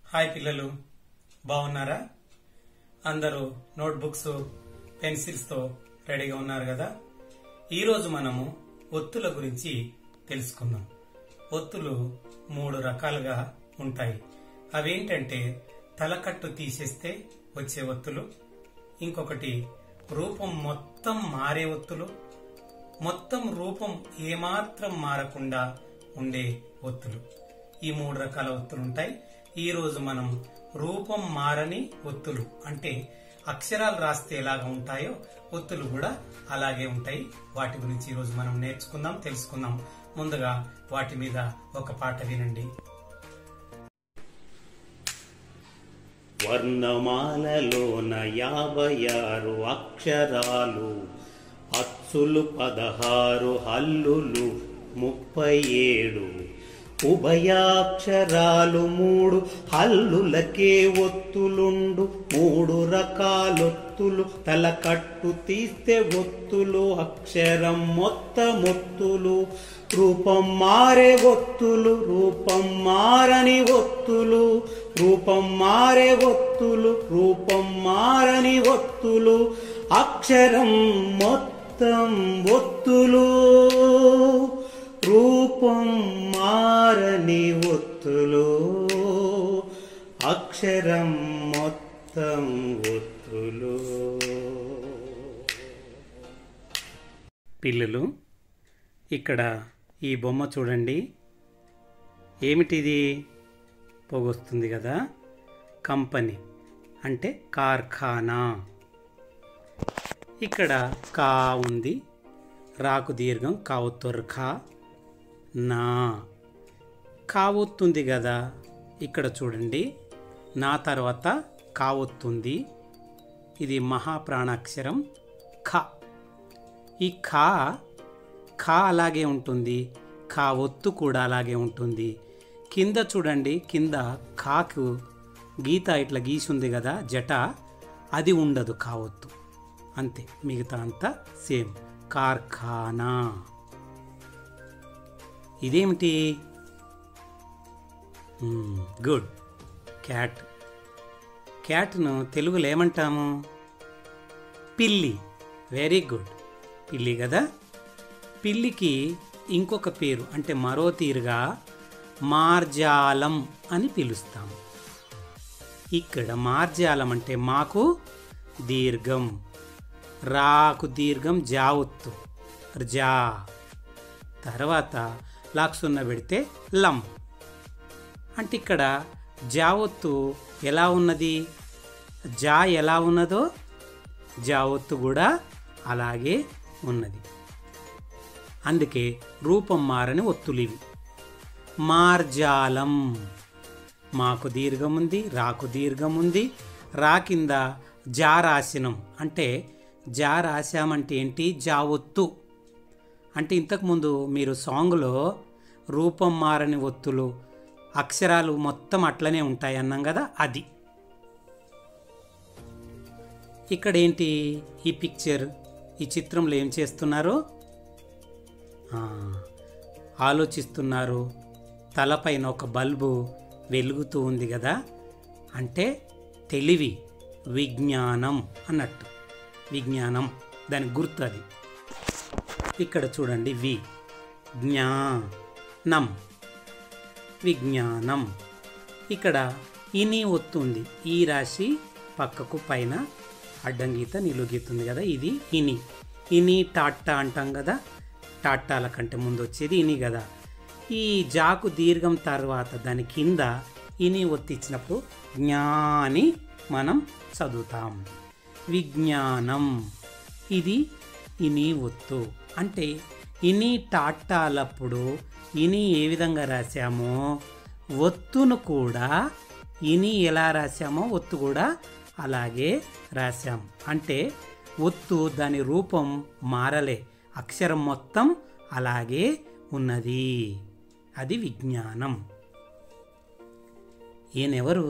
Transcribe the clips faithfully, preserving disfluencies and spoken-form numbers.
Hi పిల్లలు, బాగున్నారా? అందరూ నోట్బుక్స్ పెన్సిల్స్ తో రెడీగా ఉన్నారు కదా? ఈ రోజు మనము ఒత్తుల గురించి తెలుసుకుందాం. ఒత్తులు మూడు రకాలుగా ఉంటాయి. అవేంటంటే తలకట్టు తీసేస్తే వచ్చే ఒత్తులు, ఇంకొకటి రూపం మొత్తం మారే ఒత్తులు, మొత్తం రూపం ఏమాత్రం మారకుండా ఉండే ఒత్తులు. ఈ మూడు రకాల ఒత్తులు ఉంటాయి. ఈ రోజు మనం రూపం మారని ఒత్తులు అంటే అక్షరాలు రాస్తే ఎలాగ ఉంటాయో ఒత్తులు కూడా అలాగే ఉంటాయి. వాటి గురించి ఈ రోజు మనం నేర్చుకుందాం, తెలుసుకుందాం. ముందుగా వాటి మీద ఒక పాట వినండి. వర్ణమాలలోన యాభై ఆరు అక్షరాలు, అచ్చులు పదహారు, హల్లులు ముప్పై ఏడు, ఉభయాక్షరాలు మూడు, హల్లులకే ఒత్తులుండు. మూడు రకాలొత్తులు, తలకట్టు తీస్తే ఒత్తులు, అక్షరం మొత్తమొత్తులు. రూపం మారే ఒత్తులు, రూపం మారని ఒత్తులు, రూపం మారే ఒత్తులు, రూపం మారని ఒత్తులు. అక్షరం మొత్తం ఒత్తులు, రూపం మారని ఒత్తులు, అక్షరం మొత్తం ఒత్తులు. పిల్లలు, ఇక్కడ ఈ బొమ్మ చూడండి. ఏమిటిది? పొగొస్తుంది కదా. కంపెనీ అంటే కార్ఖానా. ఇక్కడ కా ఉంది, రాకు దీర్ఘం కావొత్తు ఖా నా. కావొత్తుంది కదా, ఇక్కడ చూడండి. నా తర్వాత కావొత్తుంది. ఇది మహాప్రాణాక్షరం ఖ. ఈ ఖా ఖా అలాగే ఉంటుంది, ఖా ఒత్తు కూడా అలాగే ఉంటుంది. కింద చూడండి, కింద ఖాకు గీత ఇట్లా గీసుంది కదా, జట, అది ఉండదు కావొత్తు. అంతే, మిగతా అంతా సేమ్. కార్ఖానా. ఇదేమిటి? గుడ్. క్యాట్. క్యాట్ను తెలుగులో ఏమంటాము? పిల్లి. వెరీ గుడ్, పిల్లి కదా. పిల్లికి ఇంకొక పేరు అంటే మరో తీరుగా మార్జాలం అని పిలుస్తాము. ఇక్కడ మార్జాలం అంటే మాకు దీర్ఘం, రాకు దీర్ఘం జావొత్తు జా, తర్వాత లాక్సున్న పెడితే లం. అంటే ఇక్కడ జావొత్తు ఎలా ఉన్నది, జా ఎలా ఉన్నదో జావొత్తు కూడా అలాగే ఉన్నది. అందుకే రూపం మారని ఒత్తులు ఇవి. మార్జాలం. మాకు దీర్ఘం ఉంది, రాకు దీర్ఘం ఉంది. రా కింద జా రాసినం అంటే జా రాశామంటే ఏంటి? జావొత్తు. అంటే ఇంతకుముందు మీరు సాంగ్లో రూపం మారని ఒత్తులు, అక్షరాలు మొత్తం అట్లనే ఉంటాయి అన్నాం కదా, అది. ఇక్కడ ఏంటి ఈ పిక్చర్, ఈ చిత్రంలో ఏం చేస్తున్నారు? ఆలోచిస్తున్నారు. తలపైన ఒక బల్బు వెలుగుతూ ఉంది కదా, అంటే తెలివి, విజ్ఞానం అన్నట్టు. విజ్ఞానం దానికి గుర్తు అది. ఇక్కడ చూడండి, వి జ్ఞానం, విజ్ఞానం. ఇక్కడ ఇని ఒత్తుంది, ఈ రాశి పక్కకు పైన అడ్డంగీత నిలుగీతుంది కదా, ఇది ఇని. ఇని టాటా అంటాం కదా, టాటాల కంటే ముందు వచ్చేది ఇని కదా. ఈ జాకు దీర్ఘం తర్వాత దాని కింద ఇని ఒత్తిచ్చినప్పుడు జ్ఞాని మనం చదువుతాం. విజ్ఞానం. ఇది ఇని ఒత్తు. అంటే ఇని టాటాలప్పుడు ఇని ఏ విధంగా రాశామో ఒత్తును కూడా ఇని ఎలా రాశామో ఒత్తు కూడా అలాగే రాశాం. అంటే ఒత్తు దాని రూపం మారలే, అక్షరం మొత్తం అలాగే ఉన్నది. అది విజ్ఞానం. ఈయనెవరు?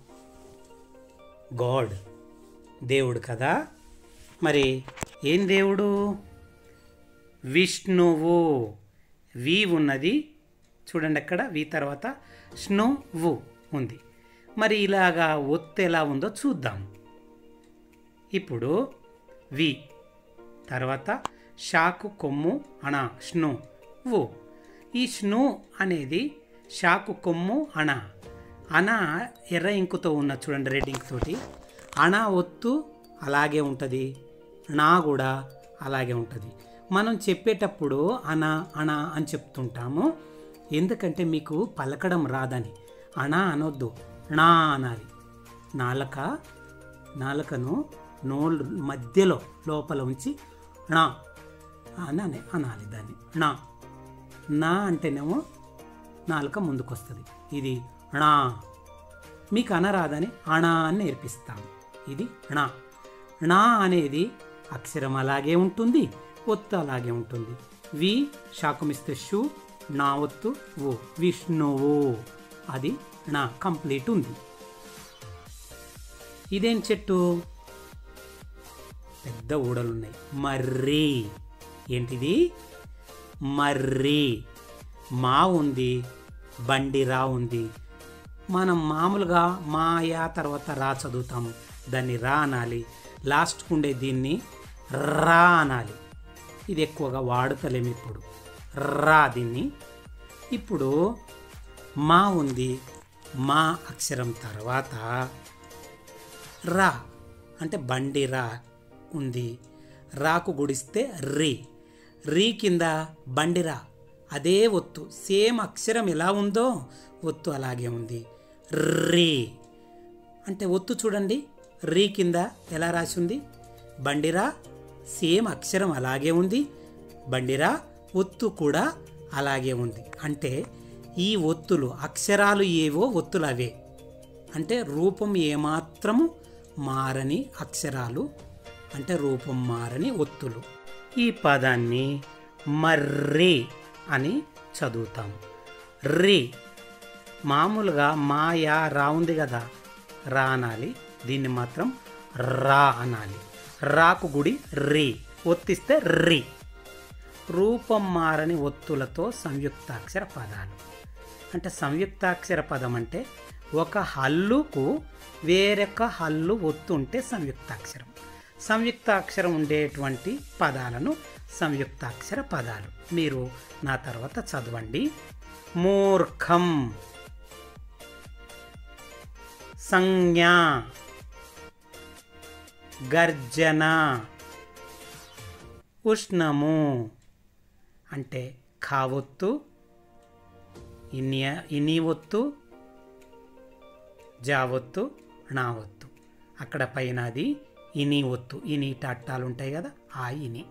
గాడ్, దేవుడు కదా. మరి ఏం దేవుడు? విష్ణువు. వి ఉన్నది చూడండి, అక్కడ వి తర్వాత స్నువు ఉంది. మరి ఇలాగా ఒత్తు ఎలా ఉందో చూద్దాం. ఇప్పుడు వి, తర్వాత షాకు కొమ్ము అణ స్ను వు. ఈ స్ను అనేది షాకు కొమ్ము అణ. అణ ఎర్ర ఇంకుతో ఉన్న చూడండి, రెడ్ ఇంక్ తోటి. అణ ఒత్తు అలాగే ఉంటుంది, నా కూడా అలాగే ఉంటుంది. మనం చెప్పేటప్పుడు అణ అణ అని చెప్తుంటాము, ఎందుకంటే మీకు పలకడం రాదని. అణ అనొద్దు, నా అనాలి. నాలుక నాలుకను నోళ్ళు మధ్యలో లోపల ఉంచి నా అని అనాలి దాన్ని. నా నా అంటేనేమో నాలుక ముందుకు వస్తుంది. ఇది నా. మీకు అనరాదని అణా అని నేర్పిస్తాము. ఇది నా. నా అనేది అక్షరం అలాగే ఉంటుంది, ఒత్తు అలాగే ఉంటుంది. వి శాకుమిస్తే షు, నా ఒత్తు ఓ, విష్ణువు. అది నా కంప్లీట్ ఉంది. ఇదేం చెట్టు? పెద్ద ఊడలున్నాయి. మర్రి. ఏంటిది? మర్రి. మా ఉంది, బండిరా ఉంది. మనం మామూలుగా మాయా తర్వాత రా చదువుతాము, దాన్ని రా అనాలి. లాస్ట్కు ఉండే దీన్ని రా అనాలి. ఇది ఎక్కువగా వాడుతలేము ఇప్పుడు, రా దీన్ని. ఇప్పుడు మా ఉంది, మా అక్షరం తర్వాత రా అంటే బండిరా ఉంది. రాకు గుడిస్తే రీ. రీ కింద బండిరా, అదే ఒత్తు. సేమ్ అక్షరం ఎలా ఉందో ఒత్తు అలాగే ఉంది. రీ అంటే ఒత్తు చూడండి, రీ కింద ఎలా రాసి ఉంది? బండిరా. సేమ్ అక్షరం అలాగే ఉంది, బండిరా. ఒత్తు కూడా అలాగే ఉంది. అంటే ఈ ఒత్తులు అక్షరాలు ఏవో ఒత్తులు అవే. అంటే రూపం ఏమాత్రము మారని అక్షరాలు, అంటే రూపం మారని ఒత్తులు. ఈ పదాన్ని మర్రి అని చదువుతాం. రి. మామూలుగా మాయా రా ఉంది కదా, రా అనాలి. దీన్ని మాత్రం రా అనాలి. రాకు గుడి రి, ఒత్తిస్తే రి. రూపం మారని ఒత్తులతో సంయుక్తాక్షర పదాలు. అంటే సంయుక్తాక్షర పదం అంటే ఒక హల్లుకు వేరొక హల్లు ఒత్తు ఉంటే సంయుక్తాక్షరం. సంయుక్తాక్షరం ఉండేటువంటి పదాలను సంయుక్తాక్షర పదాలు. మీరు నా తర్వాత చదవండి. మూర్ఖం, సంజ్ఞ, గర్జన, ఉష్ణము. అంటే ఖావొత్తు, ఇనియ ఇని ఒత్తు, జావొత్తు, నావొత్తు. అక్కడ పైన అది ఇని ఒత్తు. ఇని టట్టాలు ఉంటాయి కదా, ఆ ఇని.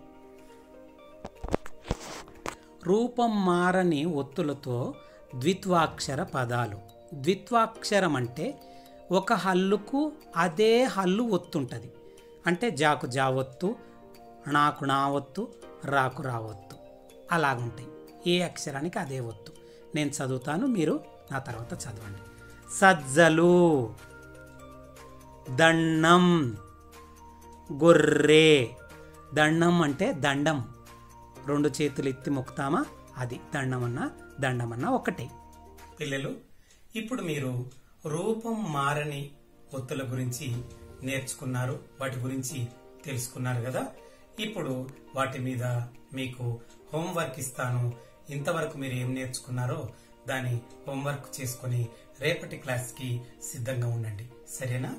రూపం మారని ఒత్తులతో ద్విత్వాక్షర పదాలు. ద్విత్వాక్షరం అంటే ఒక హల్లుకు అదే హల్లు ఒత్తుంటుంది. అంటే జాకు జావొత్తు, నాకు నా ఒత్తు, రాకు రావొత్తు అలాగుంటాయి. ఏ అక్షరానికి అదే ఒత్తు. నేను చదువుతాను, మీరు నా తర్వాత చదవండి. సజ్జలు, దండం, గొర్రె. దండం అంటే దండం, రెండు చేతులు ఎత్తి మొక్కుతామా, అది దండమన్నా దండమన్నా ఒకటే. పిల్లలు, ఇప్పుడు మీరు రూపం మారని ఒత్తుల గురించి నేర్చుకున్నారు, వాటి గురించి తెలుసుకున్నారు కదా. ఇప్పుడు వాటి మీద మీకు హోంవర్క్ ఇస్తాను. ఇంతవరకు మీరు ఏం నేర్చుకున్నారో దాని హోంవర్క్ చేసుకుని రేపటి క్లాస్కి సిద్ధంగా ఉండండి, సరేనా?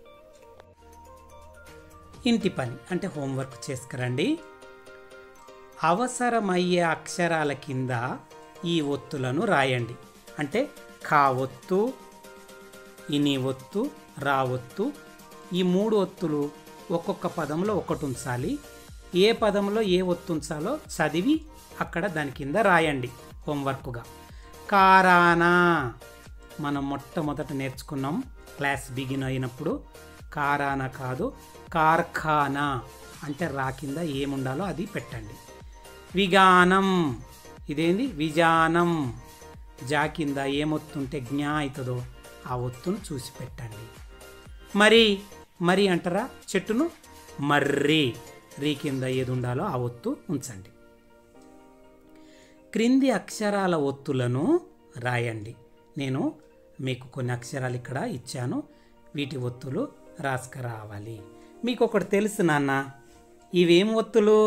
ఇంటి పని అంటే హోంవర్క్ చేసుకురండి. అవసరమయ్యే అక్షరాల కింద ఈ ఒత్తులను రాయండి. అంటే ఖా ఒత్తు, ఇని ఒత్తు, రా ఒత్తు. ఈ మూడు ఒత్తులు ఒక్కొక్క పదంలో ఒకటి ఉంచాలి. ఏ పదంలో ఏ ఒత్తు ఉంచాలో చదివి అక్కడ దాని కింద రాయండి హోంవర్క్గా. కారానా మనం మొట్టమొదట నేర్చుకున్నాం క్లాస్ బిగిన్ అయినప్పుడు. కారానా కాదు, కార్ఖానా అంటే రా కింద ఏముండాలో అది పెట్టండి. విగానం, ఇదేంది విజానం. జా కింద ఏమొత్తుంటే జ్ఞా అవుతుందో ఆ ఒత్తును చూసి పెట్టండి. మరి మరి అంటారా చెట్టును, మర్రి. రీ కింద ఏది ఉండాలో ఆ ఒత్తు ఉంచండి. క్రింది అక్షరాల ఒత్తులను రాయండి. నేను మీకు కొన్ని అక్షరాలు ఇక్కడ ఇచ్చాను, వీటి ఒత్తులు రాసుకురావాలి. మీకు ఒకటి తెలుసు నాన్న, ఇవేం ఒత్తులు?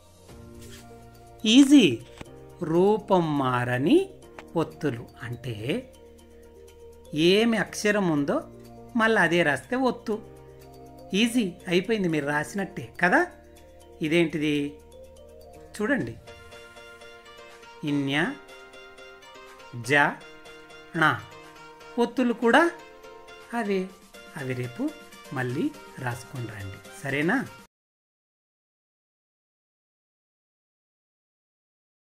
ఈజీ, రూపం మారని ఒత్తులు. అంటే ఏమి అక్షరం ఉందో మళ్ళీ అదే రాస్తే ఒత్తు. ఈజీ, అయిపోయింది, మీరు రాసినట్టే కదా. ఇదేంటిది చూడండి, ఇన్య జ ణ ఒత్తులు కూడా అవే. అవి రేపు మళ్ళీ రాసుకొని రండి, సరేనా?